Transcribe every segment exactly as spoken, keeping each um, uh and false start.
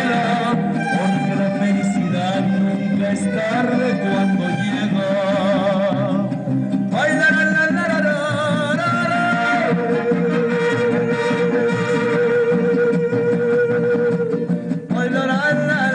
baila, porque la felicidad nunca es tarde cuando llega. Baila, la, la, la, la, la, la, la. Baila, la, la, la,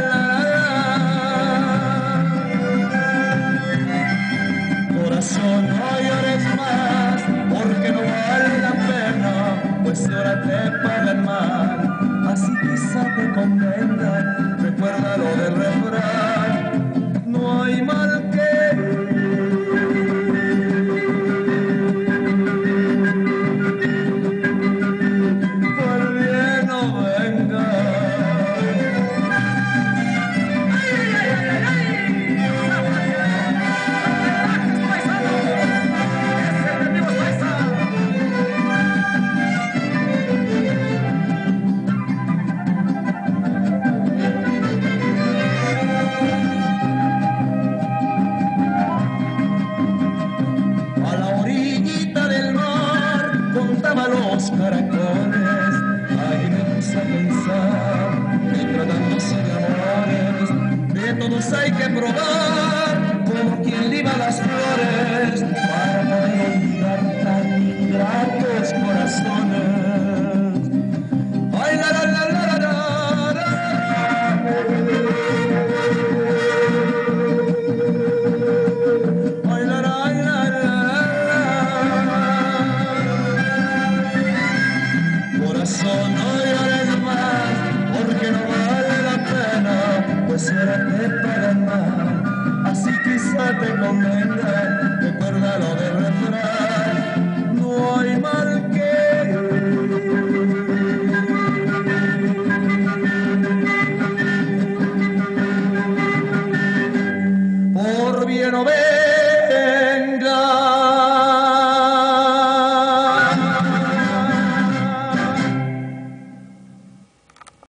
la. Corazón, no llores más, porque no vale la pena, pues ahora te pagan mal, así quizá te convenga. Recuerda lo del refrán, no hay mal que por bien no venga. Los caracoles, ahí me puse a pensar que tratándose de amores, de todos hay que probar, como quien liba las flores, para poder olvidar tan ingratos corazones. Ay, la, la, la, la, la, la, la. Ay, la, la, la, la, la. Corazón, no llores más, porque no vale la pena, pues ahora te pagan mal, así quizá te convenga. Recuerda lo del refrán.